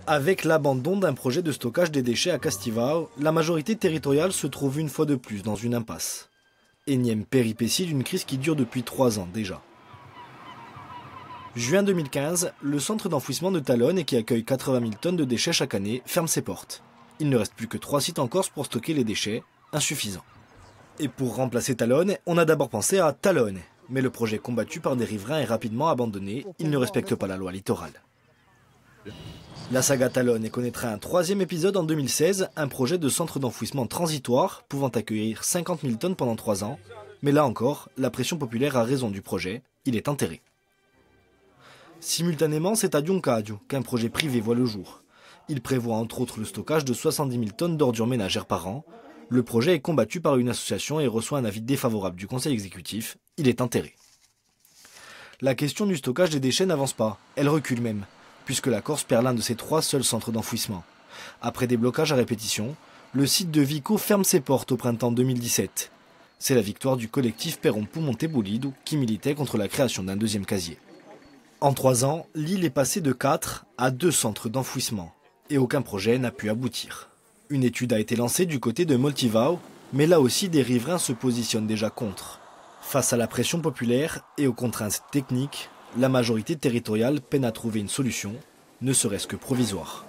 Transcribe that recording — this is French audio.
Avec l'abandon d'un projet de stockage des déchets à Castivao, la majorité territoriale se trouve une fois de plus dans une impasse. Énième péripétie d'une crise qui dure depuis 3 ans déjà. Juin 2015, le centre d'enfouissement de Talonne, qui accueille 80 000 tonnes de déchets chaque année, ferme ses portes. Il ne reste plus que 3 sites en Corse pour stocker les déchets, insuffisant. Et pour remplacer Talonne, on a d'abord pensé à Talonne. Mais le projet combattu par des riverains est rapidement abandonné, il ne respecte pas la loi littorale. La saga Talonne connaîtra un 3e épisode en 2016, un projet de centre d'enfouissement transitoire pouvant accueillir 50 000 tonnes pendant 3 ans. Mais là encore, la pression populaire a raison du projet, il est enterré. Simultanément, c'est à Diuncadio qu'un projet privé voit le jour. Il prévoit entre autres le stockage de 70 000 tonnes d'ordures ménagères par an. Le projet est combattu par une association et reçoit un avis défavorable du conseil exécutif, il est enterré. La question du stockage des déchets n'avance pas, elle recule même, puisque la Corse perd l'un de ses 3 seuls centres d'enfouissement. Après des blocages à répétition, le site de Vico ferme ses portes au printemps 2017. C'est la victoire du collectif Perompu Montebolido qui militait contre la création d'un 2e casier. En 3 ans, l'île est passée de 4 à 2 centres d'enfouissement, et aucun projet n'a pu aboutir. Une étude a été lancée du côté de Moltivao, mais là aussi des riverains se positionnent déjà contre. Face à la pression populaire et aux contraintes techniques, la majorité territoriale peine à trouver une solution, ne serait-ce que provisoire.